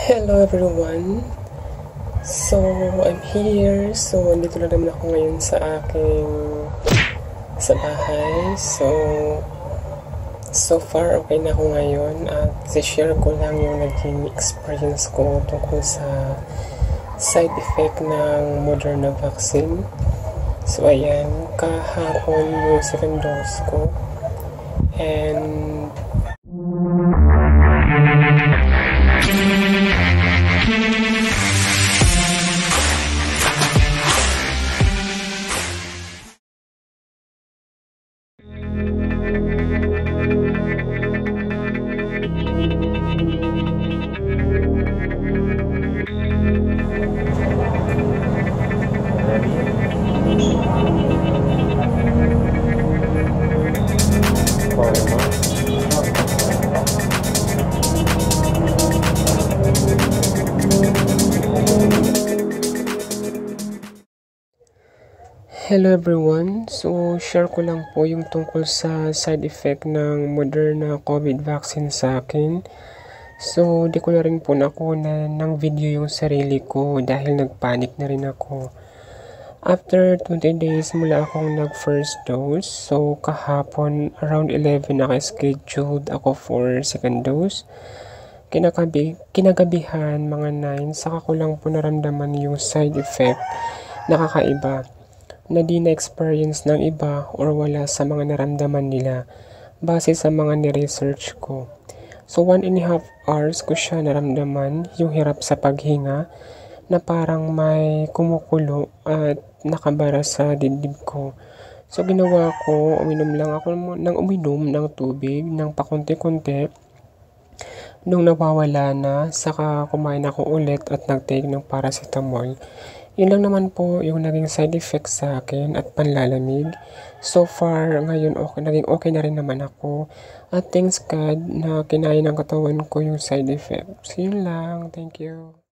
Hello everyone! So, I'm here. So, andito na naman ako ngayon sa bahay. So far okay na ako ngayon at i-share ko lang yung naging experience ko tungkol sa side effect ng Moderna vaccine. So, ayan, kahapon yung second dose ko. And hello everyone! So, share ko lang po yung tungkol sa side effect ng Moderna COVID vaccine sa akin. So, di ko na rin po nakuha ng video yung sarili ko dahil nagpanic na rin ako. After 20 days mula akong nag-first dose, so kahapon around 11 naka-scheduled ako for second dose. Kinagabihan mga 9, saka ko lang po naramdaman yung side effect na kakaiba na di na-experience ng iba or wala sa mga naramdaman nila base sa mga ni-research ko. So 1.5 hours ko siya naramdaman, yung hirap sa paghinga na parang may kumukulo at nakabara sa dibdib ko. So ginawa ko, uminom ng tubig ng pakunti-kunti. Nung nawawala na, saka kumain ako ulit at nag-take ng paracetamol. Yun lang naman po yung naging side effect sa akin at panlalamig. So far, ngayon naging okay na rin naman ako. At thanks God na kinaya ng katawan ko yung side effect. So yun lang. Thank you.